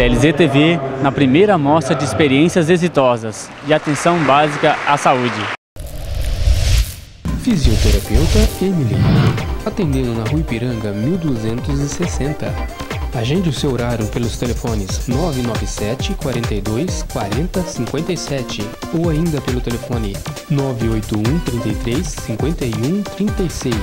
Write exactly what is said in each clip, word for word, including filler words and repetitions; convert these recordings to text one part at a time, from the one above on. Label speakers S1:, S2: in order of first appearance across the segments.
S1: D L Z T V na primeira mostra de experiências exitosas de atenção básica à saúde.
S2: Fisioterapeuta Emily, atendendo na Rua Ipiranga mil duzentos e sessenta. Agende o seu horário pelos telefones nove nove sete, quarenta e dois, quarenta, cinquenta e sete ou ainda pelo telefone nove oito um, trinta e três, cinquenta e um, trinta e seis.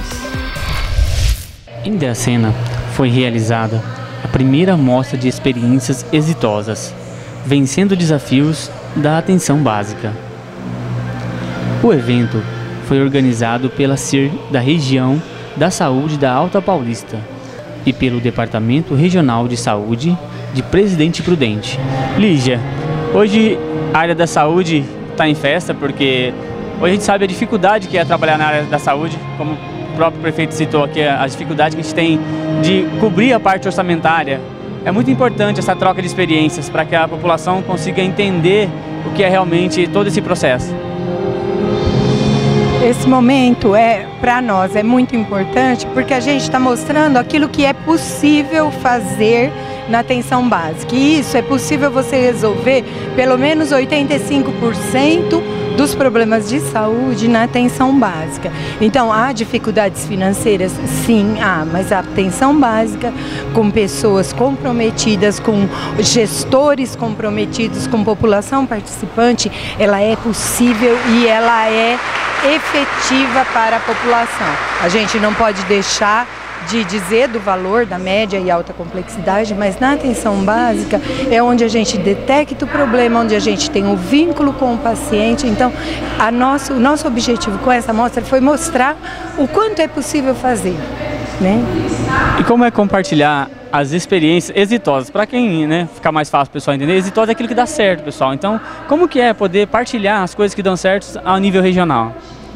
S1: Em Dracena foi realizada a primeira mostra de experiências exitosas, vencendo desafios da atenção básica. O evento foi organizado pela C I R da Região da Saúde da Alta Paulista e pelo Departamento Regional de Saúde de Presidente Prudente. Lígia, hoje a área da saúde está em festa porque hoje a gente sabe a dificuldade que é trabalhar na área da saúde, como o próprio prefeito citou aqui, a dificuldade que a gente tem de cobrir a parte orçamentária. É muito importante essa troca de experiências para que a população consiga entender o que é realmente todo esse processo.
S3: Esse momento é, para nós, é muito importante porque a gente está mostrando aquilo que é possível fazer na atenção básica. E isso é possível você resolver pelo menos oitenta e cinco por cento dos problemas de saúde na atenção básica. Então, há dificuldades financeiras? Sim, há, mas a atenção básica com pessoas comprometidas, com gestores comprometidos, com população participante, ela é possível e ela é efetiva para a população. A gente não pode deixar de dizer do valor da média e alta complexidade, mas na atenção básica é onde a gente detecta o problema, onde a gente tem o vínculo com o paciente. Então, a nosso, o nosso objetivo com essa mostra foi mostrar o quanto é possível fazer, né?
S1: E como é compartilhar as experiências exitosas? Para quem, né, ficar mais fácil o pessoal entender, exitosa é aquilo que dá certo, pessoal. Então, como que é poder partilhar as coisas que dão certo ao nível regional?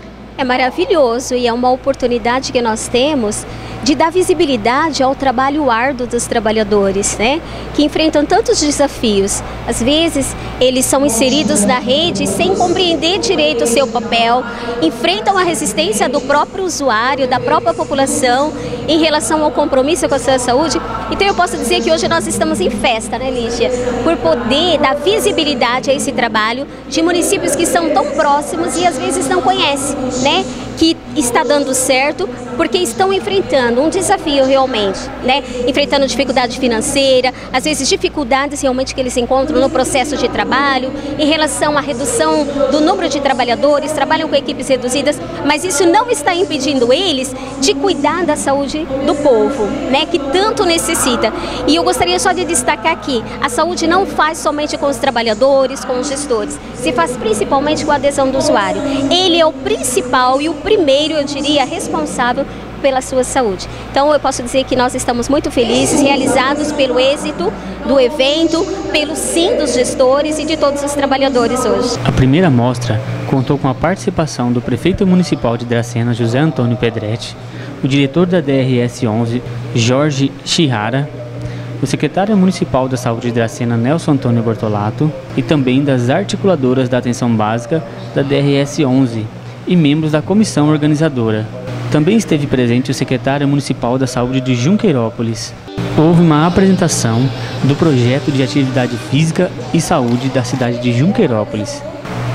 S4: É maravilhoso e é uma oportunidade que nós temos de dar visibilidade ao trabalho árduo dos trabalhadores, né? Que enfrentam tantos desafios. Às vezes, eles são inseridos na rede sem compreender direito o seu papel, enfrentam a resistência do próprio usuário, da própria população, em relação ao compromisso com a sua saúde. Então, eu posso dizer que hoje nós estamos em festa, né, Lígia? Por poder dar visibilidade a esse trabalho de municípios que são tão próximos e às vezes não conhecem, né? Que está dando certo porque estão enfrentando um desafio realmente, né? Enfrentando dificuldade financeira, às vezes dificuldades realmente que eles encontram no processo de trabalho, em relação à redução do número de trabalhadores, trabalham com equipes reduzidas, mas isso não está impedindo eles de cuidar da saúde do povo, né? Que tanto necessita. E eu gostaria só de destacar aqui, a saúde não faz somente com os trabalhadores, com os gestores, se faz principalmente com a adesão do usuário. Ele é o principal e o primeiro, eu diria, responsável pela sua saúde. Então eu posso dizer que nós estamos muito felizes, realizados pelo êxito do evento, pelo sim dos gestores e de todos os trabalhadores hoje.
S1: A primeira mostra contou com a participação do prefeito municipal de Dracena, José Antônio Pedretti, o diretor da D R S onze, Jorge Chihara, o secretário municipal da saúde de Dracena, Nelson Antônio Bortolato, e também das articuladoras da atenção básica da D R S onze e membros da comissão organizadora. Também esteve presente o secretário municipal da saúde de Junqueirópolis. Houve uma apresentação do projeto de atividade física e saúde da cidade de Junqueirópolis.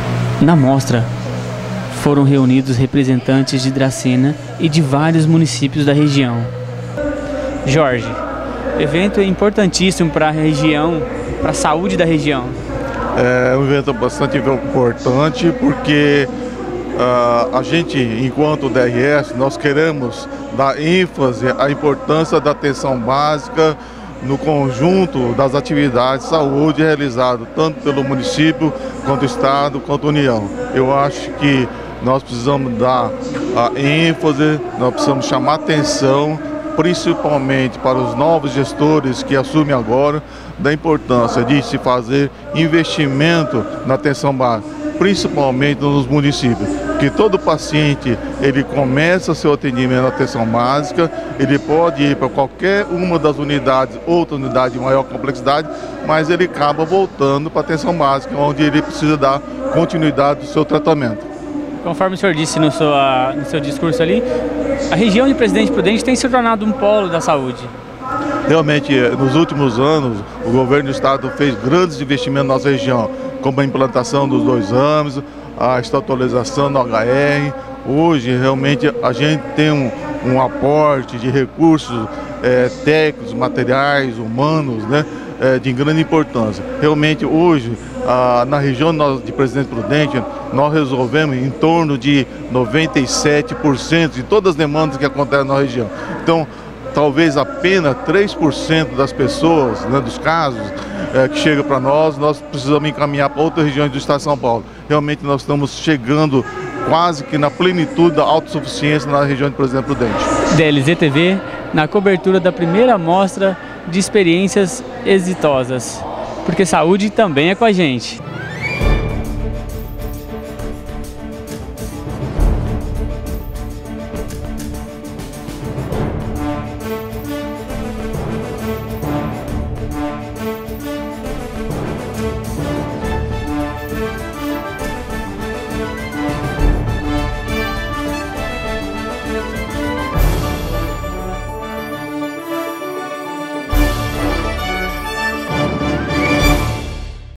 S1: Na mostra foram reunidos representantes de Dracena e de vários municípios da região. Jorge, o evento é importantíssimo para a região, para a saúde da região.
S5: É um evento bastante importante porque Uh, a gente, enquanto D R S, nós queremos dar ênfase à importância da atenção básica no conjunto das atividades de saúde realizadas tanto pelo município, quanto o Estado, quanto a União. Eu acho que nós precisamos dar a ênfase, nós precisamos chamar atenção, principalmente para os novos gestores que assumem agora, da importância de se fazer investimento na atenção básica, principalmente nos municípios. Que todo paciente, ele começa seu atendimento na atenção básica, ele pode ir para qualquer uma das unidades, outra unidade de maior complexidade, mas ele acaba voltando para a atenção básica, onde ele precisa dar continuidade do seu tratamento.
S1: Conforme o senhor disse no seu, no seu discurso ali, a região de Presidente Prudente tem se tornado um polo da saúde.
S5: Realmente, nos últimos anos, o governo do estado fez grandes investimentos na nossa região, como a implantação dos dois ames, a estatualização do H R. Hoje, realmente, a gente tem um, um aporte de recursos é, técnicos, materiais, humanos, né, é, de grande importância. Realmente, hoje, ah, na região de Presidente Prudente, nós resolvemos em torno de noventa e sete por cento de todas as demandas que acontecem na região. Então, talvez apenas três por cento das pessoas, né, dos casos é, que chegam para nós, nós precisamos encaminhar para outras regiões do estado de São Paulo. Realmente nós estamos chegando quase que na plenitude da autossuficiência na região de Presidente Prudente.
S1: D L Z T V, na cobertura da primeira mostra de experiências exitosas, porque saúde também é com a gente.